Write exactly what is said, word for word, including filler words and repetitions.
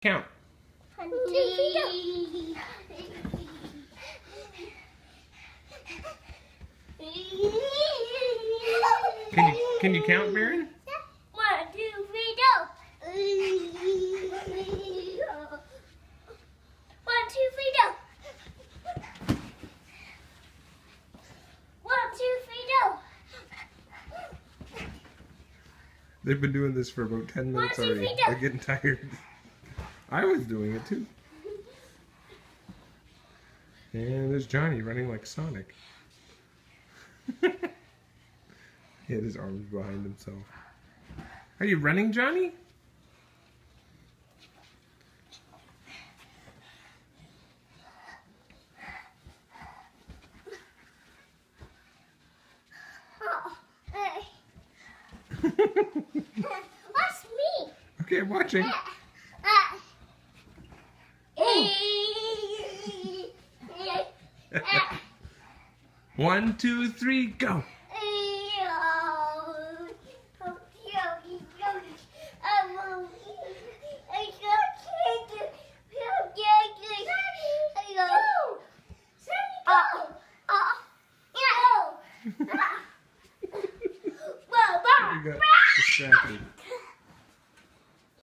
Count. One, two, three, go. Can you can you count, Baron? One, two, three, go. One, two, three, go. One, two, three, go. They've been doing this for about ten minutes One, two, already. three, go. They're getting tired. I was doing it too. And there's Johnny running like Sonic. He had his arms behind himself. Are you running, Johnny? Watch me. Okay, I'm watching. One, two, three, go. You got distracted.